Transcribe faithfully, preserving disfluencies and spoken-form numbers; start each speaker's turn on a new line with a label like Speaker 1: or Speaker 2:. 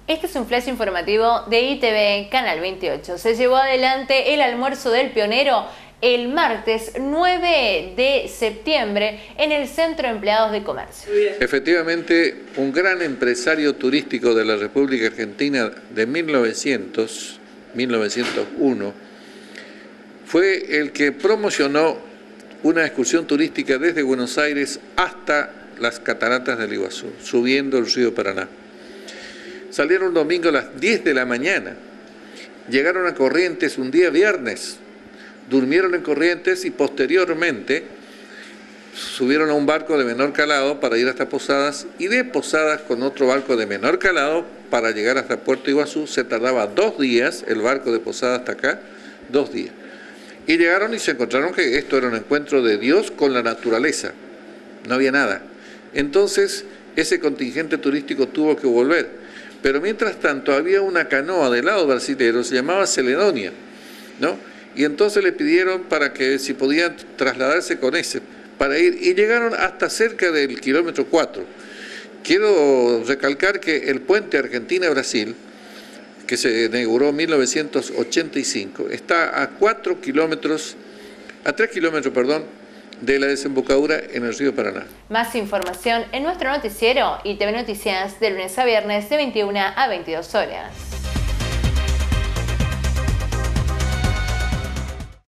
Speaker 1: Este es un flash informativo de I T V Canal veintiocho. Se llevó adelante el almuerzo del pionero el martes nueve de septiembre en el Centro de Empleados de Comercio.
Speaker 2: Efectivamente, un gran empresario turístico de la República Argentina de mil novecientos, mil novecientos uno fue el que promocionó una excursión turística desde Buenos Aires hasta las cataratas del Iguazú, subiendo el río Paraná. Salieron un domingo a las diez de la mañana, llegaron a Corrientes un día viernes, durmieron en Corrientes y posteriormente subieron a un barco de menor calado para ir hasta Posadas, y de Posadas con otro barco de menor calado para llegar hasta Puerto Iguazú. Se tardaba dos días el barco de Posadas hasta acá, dos días. Y llegaron y se encontraron que esto era un encuentro de Dios con la naturaleza, no había nada. Entonces ese contingente turístico tuvo que volver. Pero mientras tanto había una canoa del lado brasilero, se llamaba Celedonia, ¿no? Y entonces le pidieron para que si podían trasladarse con ese, para ir, y llegaron hasta cerca del kilómetro cuatro. Quiero recalcar que el puente Argentina-Brasil, que se inauguró en mil novecientos ochenta y cinco, está a cuatro kilómetros, a tres kilómetros, perdón, de la desembocadura en el río Paraná.
Speaker 1: Más información en nuestro noticiero I T V Noticias de lunes a viernes de veintiuna a veintidós horas.